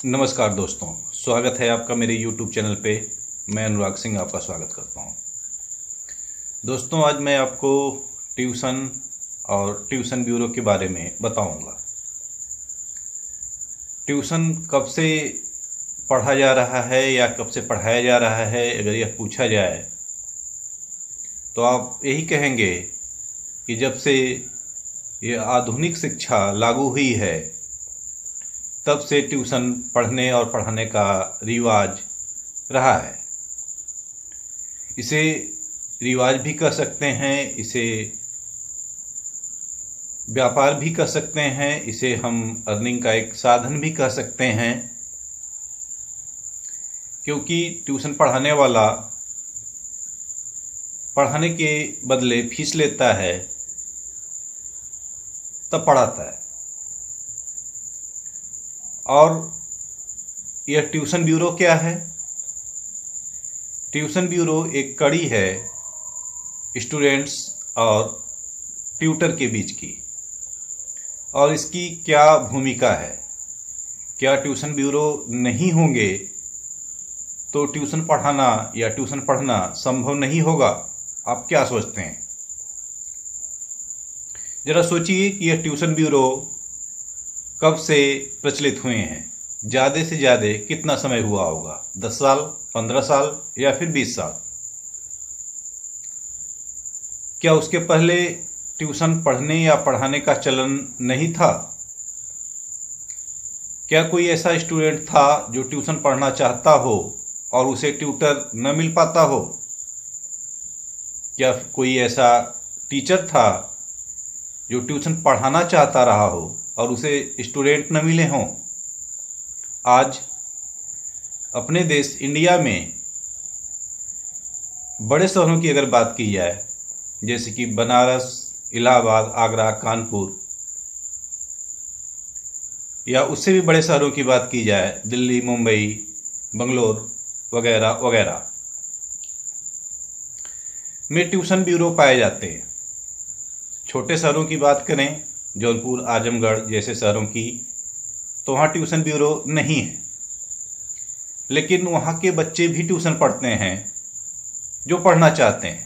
नमस्कार दोस्तों, स्वागत है आपका मेरे YouTube चैनल पे। मैं अनुराग सिंह आपका स्वागत करता हूं। दोस्तों, आज मैं आपको ट्यूशन और ट्यूशन ब्यूरो के बारे में बताऊंगा। ट्यूशन कब से पढ़ा जा रहा है या कब से पढ़ाया जा रहा है, अगर यह पूछा जाए तो आप यही कहेंगे कि जब से यह आधुनिक शिक्षा लागू हुई है तब से ट्यूशन पढ़ने और पढ़ाने का रिवाज रहा है। इसे रिवाज भी कह सकते हैं, इसे व्यापार भी कह सकते हैं, इसे हम अर्निंग का एक साधन भी कह सकते हैं, क्योंकि ट्यूशन पढ़ाने वाला पढ़ाने के बदले फीस लेता है तब पढ़ाता है। और यह ट्यूशन ब्यूरो क्या है? ट्यूशन ब्यूरो एक कड़ी है स्टूडेंट्स और ट्यूटर के बीच की। और इसकी क्या भूमिका है? क्या ट्यूशन ब्यूरो नहीं होंगे तो ट्यूशन पढ़ाना या ट्यूशन पढ़ना संभव नहीं होगा? आप क्या सोचते हैं? जरा सोचिए कि यह ट्यूशन ब्यूरो कब से प्रचलित हुए हैं। ज़्यादा से ज़्यादा कितना समय हुआ होगा? 10 साल, 15 साल या फिर 20 साल? क्या उसके पहले ट्यूशन पढ़ने या पढ़ाने का चलन नहीं था? क्या कोई ऐसा स्टूडेंट था जो ट्यूशन पढ़ना चाहता हो और उसे ट्यूटर न मिल पाता हो? क्या कोई ऐसा टीचर था जो ट्यूशन पढ़ाना चाहता रहा हो और उसे स्टूडेंट न मिले हों? आज अपने देश इंडिया में बड़े शहरों की अगर बात की जाए, जैसे कि बनारस, इलाहाबाद, आगरा, कानपुर, या उससे भी बड़े शहरों की बात की जाए, दिल्ली, मुंबई, बंगलोर वगैरह वगैरह में ट्यूशन ब्यूरो पाए जाते हैं। छोटे शहरों की बात करें, जौनपुर, आजमगढ़ जैसे शहरों की, तो वहाँ ट्यूशन ब्यूरो नहीं है। लेकिन वहाँ के बच्चे भी ट्यूशन पढ़ते हैं जो पढ़ना चाहते हैं।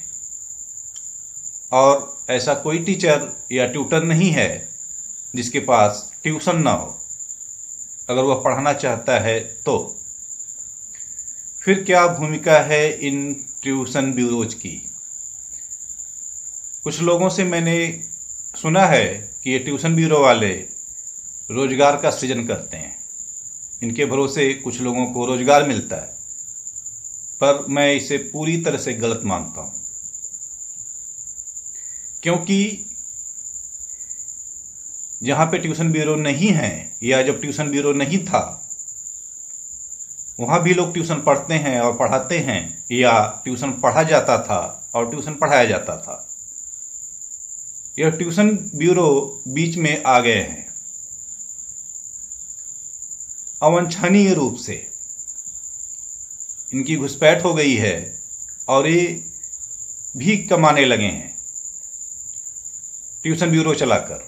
और ऐसा कोई टीचर या ट्यूटर नहीं है जिसके पास ट्यूशन ना हो, अगर वह पढ़ाना चाहता है तो। फिर क्या भूमिका है इन ट्यूशन ब्यूरोज की? कुछ लोगों से मैंने सुना है कि ये ट्यूशन ब्यूरो वाले रोजगार का सृजन करते हैं। इनके भरोसे कुछ लोगों को रोजगार मिलता है, पर मैं इसे पूरी तरह से गलत मानता हूं। क्योंकि जहां पे ट्यूशन ब्यूरो नहीं है या जब ट्यूशन ब्यूरो नहीं था, वहां भी लोग ट्यूशन पढ़ते हैं और पढ़ाते हैं, या ट्यूशन पढ़ा जाता था और ट्यूशन पढ़ाया जाता था। यह ट्यूशन ब्यूरो बीच में आ गए हैं अवांछनीय रूप से। इनकी घुसपैठ हो गई है और ये भी कमाने लगे हैं ट्यूशन ब्यूरो चलाकर।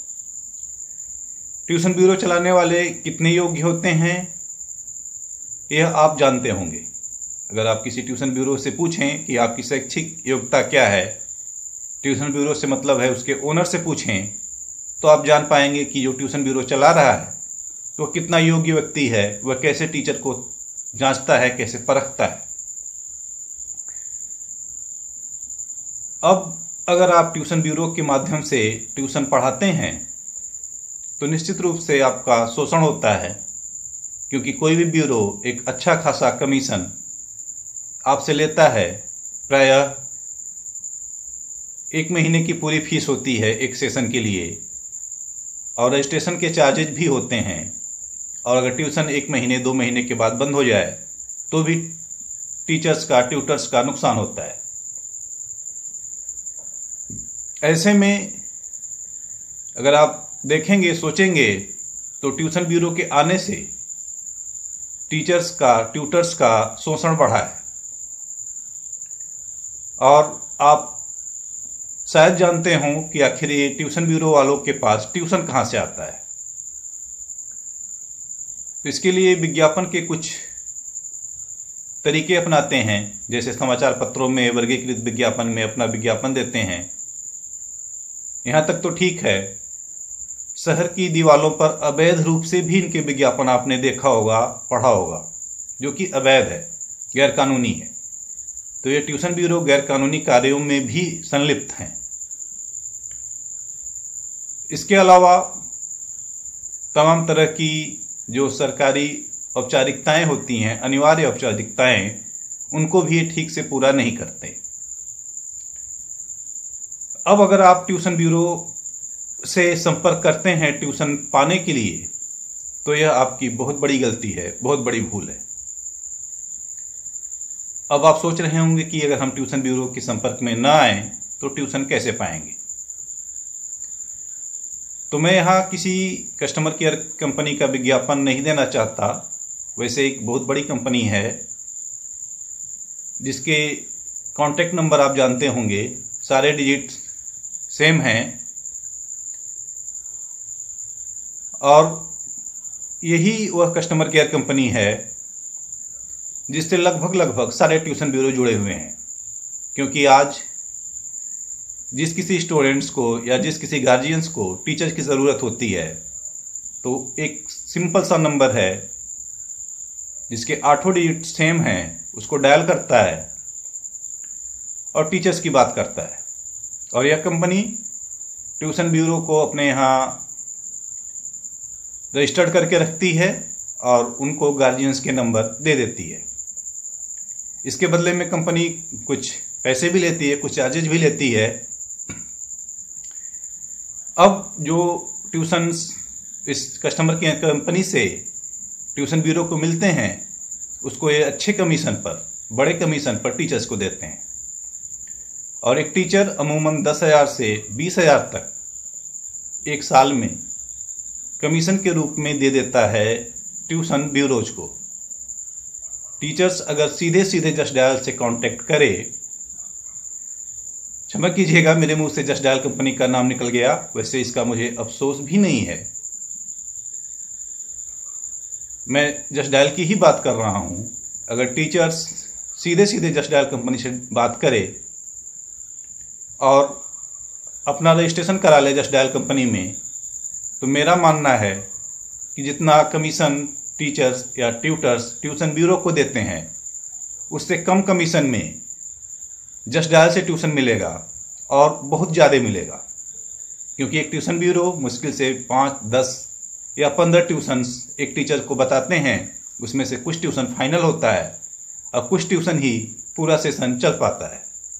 ट्यूशन ब्यूरो चलाने वाले कितने योग्य होते हैं यह आप जानते होंगे। अगर आप किसी ट्यूशन ब्यूरो से पूछें कि आपकी शैक्षिक योग्यता क्या है, ट्यूशन ब्यूरो से मतलब है उसके ओनर से पूछें, तो आप जान पाएंगे कि जो ट्यूशन ब्यूरो चला रहा है तो कितना योग्य व्यक्ति है, वह कैसे टीचर को जांचता है, कैसे परखता है। अब अगर आप ट्यूशन ब्यूरो के माध्यम से ट्यूशन पढ़ाते हैं तो निश्चित रूप से आपका शोषण होता है, क्योंकि कोई भी ब्यूरो एक अच्छा खासा कमीशन आपसे लेता है। प्रायः 1 महीने की पूरी फीस होती है एक सेशन के लिए, और रजिस्ट्रेशन के चार्जेज भी होते हैं। और अगर ट्यूशन 1 महीने 2 महीने के बाद बंद हो जाए तो भी टीचर्स का, ट्यूटर्स का नुकसान होता है। ऐसे में अगर आप देखेंगे, सोचेंगे, तो ट्यूशन ब्यूरो के आने से टीचर्स का, ट्यूटर्स का शोषण बढ़ा है। और आप शायद जानते हों कि आखिर ये ट्यूशन ब्यूरो वालों के पास ट्यूशन कहाँ से आता है। तो इसके लिए विज्ञापन के कुछ तरीके अपनाते हैं, जैसे समाचार पत्रों में वर्गीकृत विज्ञापन में अपना विज्ञापन देते हैं। यहाँ तक तो ठीक है, शहर की दीवारों पर अवैध रूप से भी इनके विज्ञापन आपने देखा होगा, पढ़ा होगा, जो कि अवैध है, गैरकानूनी है। तो ये ट्यूशन ब्यूरो गैरकानूनी कार्यों में भी संलिप्त हैं। इसके अलावा तमाम तरह की जो सरकारी औपचारिकताएं होती हैं, अनिवार्य औपचारिकताएं, उनको भी ये ठीक से पूरा नहीं करते। अब अगर आप ट्यूशन ब्यूरो से संपर्क करते हैं ट्यूशन पाने के लिए, तो यह आपकी बहुत बड़ी गलती है, बहुत बड़ी भूल है। अब आप सोच रहे होंगे कि अगर हम ट्यूशन ब्यूरो के संपर्क में ना आए तो ट्यूशन कैसे पाएंगे। तो मैं यहाँ किसी कस्टमर केयर कंपनी का विज्ञापन नहीं देना चाहता। वैसे एक बहुत बड़ी कंपनी है जिसके कॉन्टैक्ट नंबर आप जानते होंगे, सारे डिजिट सेम हैं, और यही वह कस्टमर केयर कंपनी है जिससे लगभग सारे ट्यूशन ब्यूरो जुड़े हुए हैं। क्योंकि आज जिस किसी स्टूडेंट्स को या जिस किसी गार्जियंस को टीचर की ज़रूरत होती है, तो एक सिंपल सा नंबर है जिसके 8 डिजिट सेम हैं, उसको डायल करता है और टीचर्स की बात करता है। और यह कंपनी ट्यूशन ब्यूरो को अपने यहाँ रजिस्टर्ड करके रखती है और उनको गार्जियंस के नंबर दे देती है। इसके बदले में कंपनी कुछ पैसे भी लेती है, कुछ चार्जेज भी लेती है। अब जो ट्यूशन्स इस कस्टमर की कंपनी से ट्यूशन ब्यूरो को मिलते हैं, उसको ये अच्छे कमीशन पर, बड़े कमीशन पर टीचर्स को देते हैं। और एक टीचर अमूमन 10,000 से 20,000 तक एक साल में कमीशन के रूप में दे देता है ट्यूशन ब्यूरोज को। टीचर्स अगर सीधे सीधे जस्ट डायल से कांटेक्ट करे, क्षमा कीजिएगा मेरे मुंह से जस्ट डायल कंपनी का नाम निकल गया, वैसे इसका मुझे अफसोस भी नहीं है, मैं जस्ट डायल की ही बात कर रहा हूं। अगर टीचर्स सीधे सीधे जस्ट डायल कंपनी से बात करे और अपना रजिस्ट्रेशन करा ले जस्ट डायल कंपनी में, तो मेरा मानना है कि जितना कमीशन टीचर्स या ट्यूटर्स ट्यूशन ब्यूरो को देते हैं, उससे कम कमीशन में जस्ट डायल से ट्यूशन मिलेगा, और बहुत ज़्यादा मिलेगा। क्योंकि एक ट्यूशन ब्यूरो मुश्किल से 5, 10 या 15 ट्यूशन्स एक टीचर को बताते हैं, उसमें से कुछ ट्यूशन फाइनल होता है और कुछ ट्यूशन ही पूरा सेशन चल पाता है।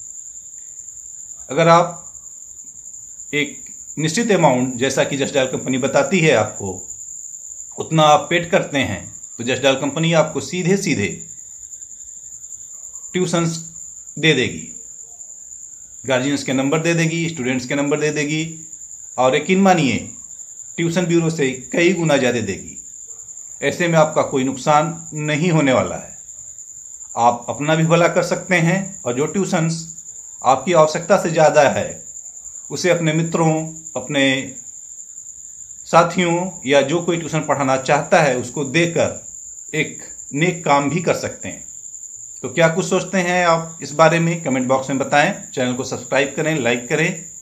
अगर आप एक निश्चित अमाउंट, जैसा कि जस्ट डायल कंपनी बताती है आपको, उतना आप पेड करते हैं, तो जस्ट डायल कंपनी आपको सीधे सीधे ट्यूशन्स दे देगी, गार्जियंस के नंबर दे देगी, स्टूडेंट्स के नंबर दे देगी, और यकीन मानिए ट्यूशन ब्यूरो से कई गुना ज़्यादा देगी। ऐसे में आपका कोई नुकसान नहीं होने वाला है। आप अपना भी भला कर सकते हैं, और जो ट्यूशन्स आपकी आवश्यकता से ज़्यादा है उसे अपने मित्रों, अपने साथियों या जो कोई ट्यूशन पढ़ाना चाहता है उसको देकर एक नेक काम भी कर सकते हैं। तो क्या कुछ सोचते हैं आप इस बारे में, कमेंट बॉक्स में बताएं। चैनल को सब्सक्राइब करें, लाइक करें